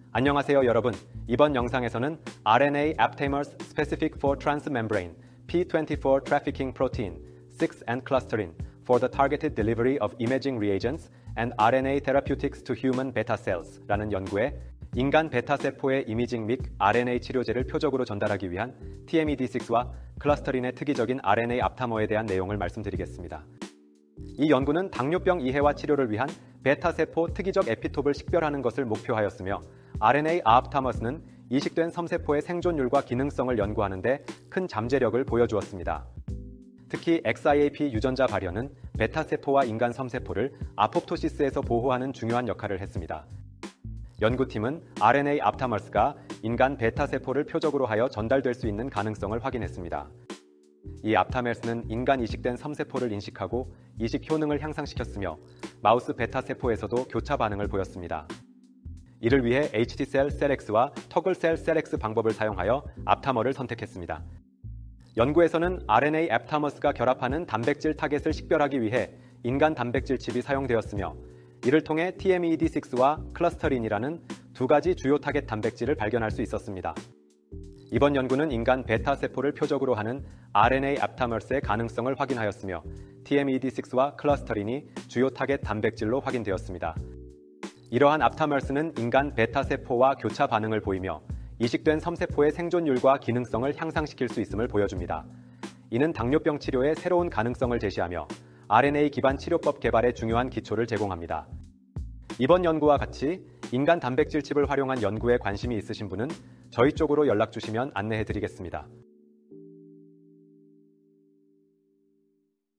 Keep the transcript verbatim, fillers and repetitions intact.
안녕하세요 여러분. 이번 영상에서는 알엔에이 Aptamers Specific for Transmembrane 피 이십사 Trafficking Protein six and Clusterin for the Targeted Delivery of Imaging Reagents and 알엔에이 Therapeutics to Human Beta Cells 라는 연구에 인간 베타세포의 이미징 및 알엔에이 치료제를 표적으로 전달하기 위한 티엠이디 식스와 클러스터린의 특이적인 알엔에이 앞타머에 대한 내용을 말씀드리겠습니다. 이 연구는 당뇨병 이해와 치료를 위한 베타세포 특이적 에피톱을 식별하는 것을 목표하였으며 알엔에이 아합타머스는 이식된 섬세포의 생존율과 기능성을 연구하는 데 큰 잠재력을 보여주었습니다. 특히 엑스아이에이피 유전자 발현은 베타세포와 인간 섬세포를 아포프토시스에서 보호하는 중요한 역할을 했습니다. 연구팀은 알엔에이 앞타머스가 인간 베타세포를 표적으로 하여 전달될 수 있는 가능성을 확인했습니다. 이 앞타머스는 인간 이식된 섬세포를 인식하고 이식 효능을 향상시켰으며 마우스 베타세포에서도 교차 반응을 보였습니다. 이를 위해 에이치티셀 셀엑스와 터글셀 셀엑스 방법을 사용하여 앞타머를 선택했습니다. 연구에서는 알엔에이 앞타머스가 결합하는 단백질 타겟을 식별하기 위해 인간 단백질 칩이 사용되었으며 이를 통해 티엠이디 식스와 클러스터린이라는 두 가지 주요 타겟 단백질을 발견할 수 있었습니다. 이번 연구는 인간 베타세포를 표적으로 하는 알엔에이 앞타머스의 가능성을 확인하였으며 티엠이디 식스와 클러스터린이 주요 타겟 단백질로 확인되었습니다. 이러한 앞타머스는 인간 베타세포와 교차 반응을 보이며 이식된 섬세포의 생존율과 기능성을 향상시킬 수 있음을 보여줍니다. 이는 당뇨병 치료의 새로운 가능성을 제시하며 알엔에이 기반 치료법 개발에 중요한 기초를 제공합니다. 이번 연구와 같이 인간 단백질 칩을 활용한 연구에 관심이 있으신 분은 저희 쪽으로 연락 주시면 안내해 드리겠습니다.